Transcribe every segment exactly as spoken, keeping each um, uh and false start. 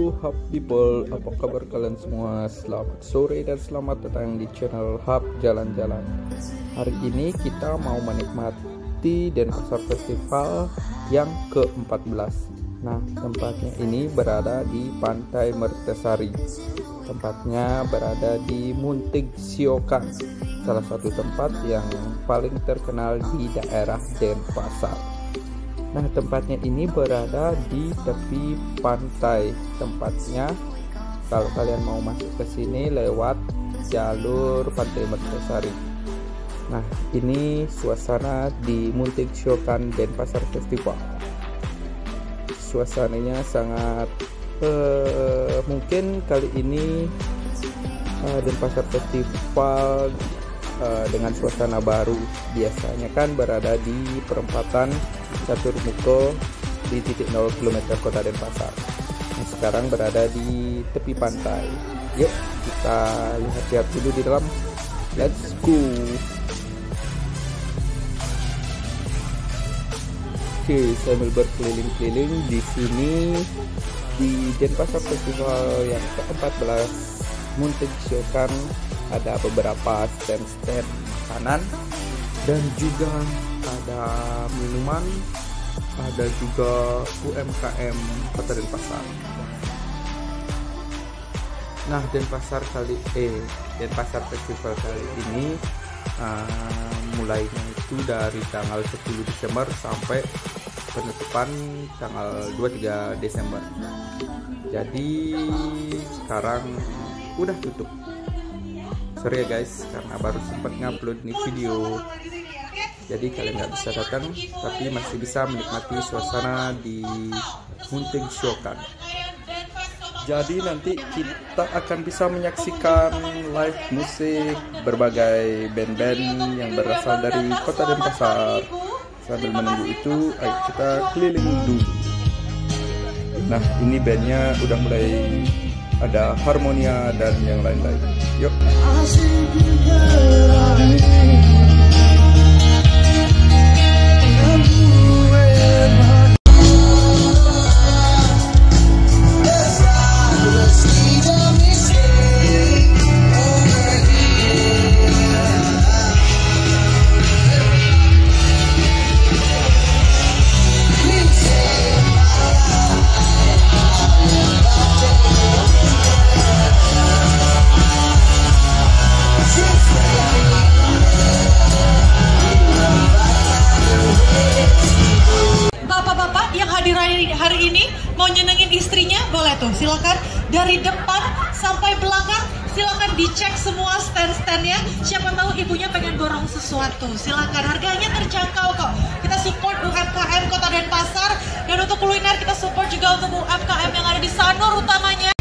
Hub People, apa kabar kalian semua? Selamat sore dan selamat datang di channel Hub Jalan-Jalan. Hari ini kita mau menikmati Denpasar Festival yang ke empat belas. Nah, tempatnya ini berada di Pantai Mertasari. Tempatnya berada di Muntig Siokan, salah satu tempat yang paling terkenal di daerah Denpasar. Nah, tempatnya ini berada di tepi pantai. Tempatnya kalau kalian mau masuk ke sini lewat jalur Pantai Mertasari. Nah, ini suasana di Muntig Siokan Denpasar Festival. Suasananya sangat uh, mungkin kali ini uh, Denpasar Festival uh, dengan suasana baru. Biasanya kan berada di perempatan Catur Muko di titik nol kilometer kota Denpasar. Nah, sekarang berada di tepi pantai. Yuk kita lihat-lihat dulu di dalam. Let's go. Oke, sambil berkeliling-keliling di sini di Denpasar Festival yang ke empat belas Muntig Siokan, ada beberapa stand-stand makanan dan juga ada minuman, ada juga U M K M Kota Denpasar. Nah, Denpasar kali eh Denpasar Festival kali ini uh, mulainya itu dari tanggal sepuluh Desember sampai penutupan tanggal dua puluh tiga Desember. Jadi sekarang udah tutup. Sorry ya guys, karena baru sempat ngupload nih video. Jadi kalian nggak bisa datang, tapi masih bisa menikmati suasana di Muntig Siokan. Jadi nanti kita akan bisa menyaksikan live musik berbagai band-band yang berasal dari kota Denpasar. Sambil menunggu itu, ayo kita keliling dulu. Nah, ini bandnya udah mulai ada Harmonia dan yang lain-lain. Yuk. Hari ini mau nyenengin istrinya, boleh tuh, silakan dari depan sampai belakang, silakan dicek semua stand-standnya. Siapa tahu ibunya pengen borong sesuatu, silakan, harganya terjangkau kok. Kita support U M K M Kota Denpasar, dan untuk kuliner kita support juga untuk U M K M yang ada di Sanur utamanya.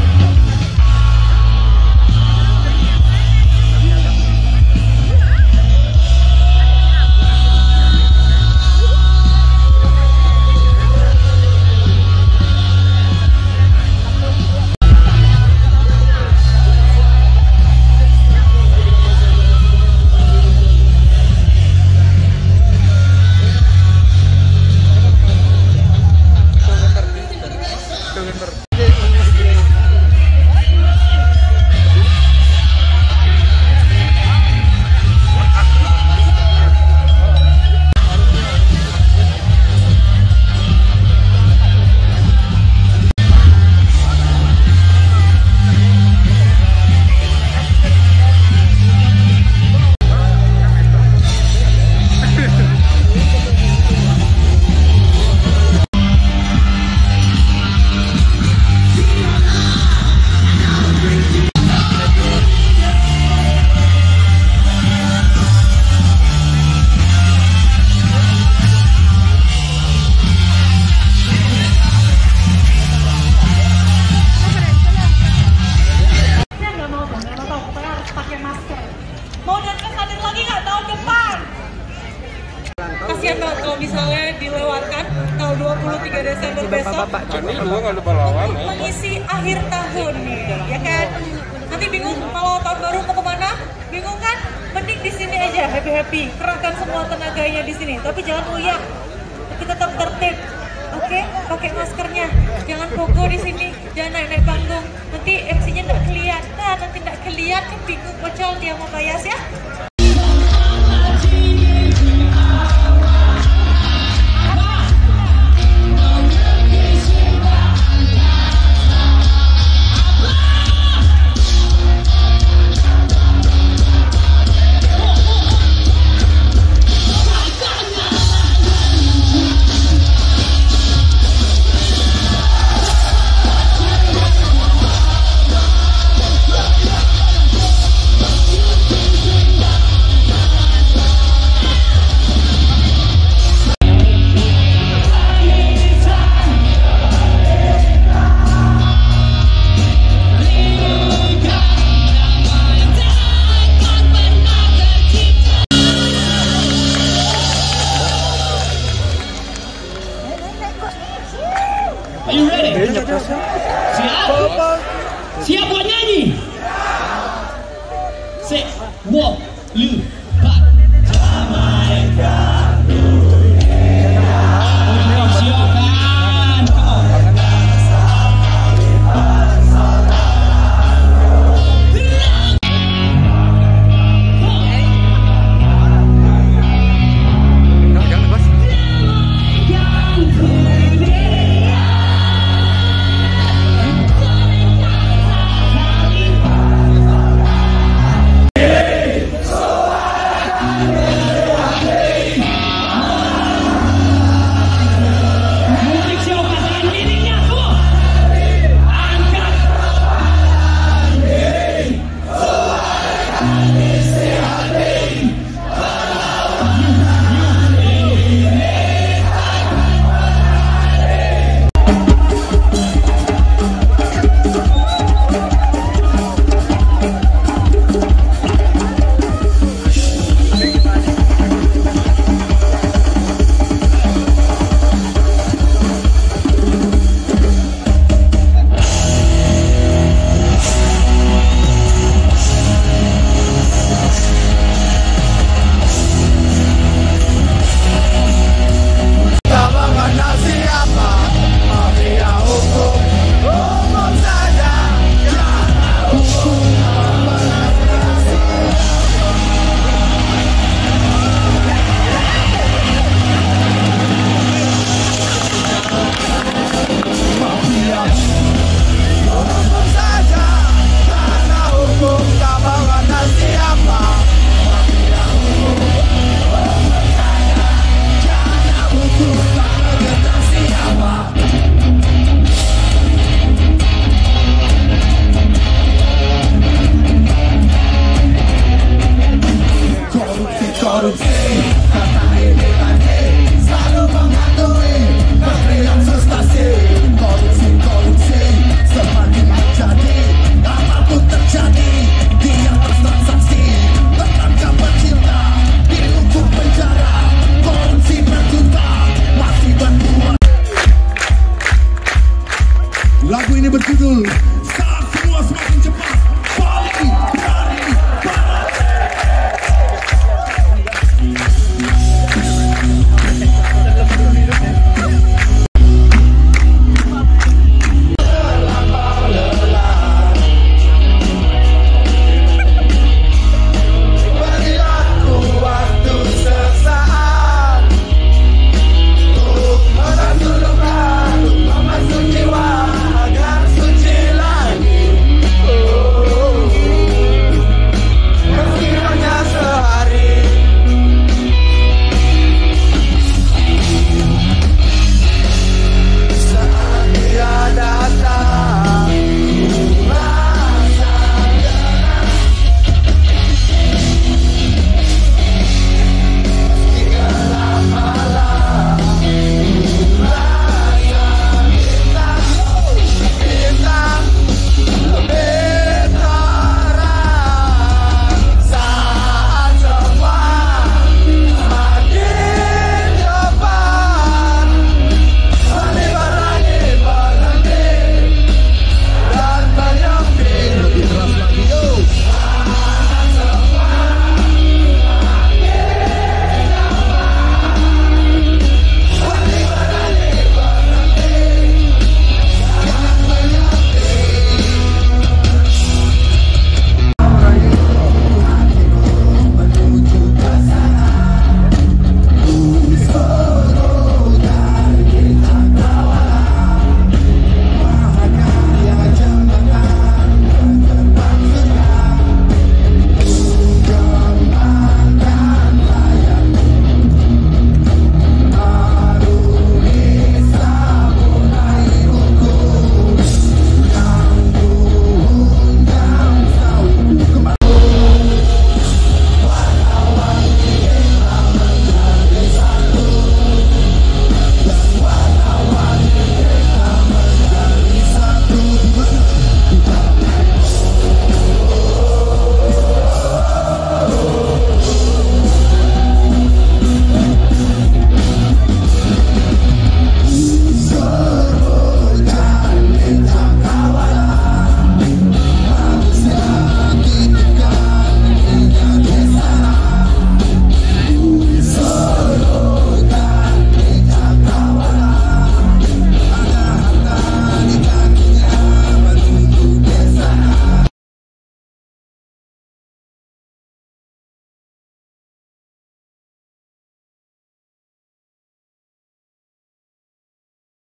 Kasihan banget kalau misalnya dilewatkan tanggal dua puluh tiga Desember besok mengisi akhir tahun nih, ya kan? Nanti bingung kalau tahun baru mau kemana? Bingung kan? Mending di sini aja happy happy, kerahkan semua tenaganya di sini. Tapi jangan uyak, kita tetap tertib. Oke, pakai maskernya. Jangan pogo di sini. Jangan naik-naik panggung. Nanti M C-nya nggak kelihatan. Nanti nggak kelihatan bingung pocong dia mau bayas ya. Are you ready? Siap? Siap buat nyanyi? Six, one, two, empat. Jamaikan silakan. Kata ini tadi selalu menghantui, tapi yang frustasi.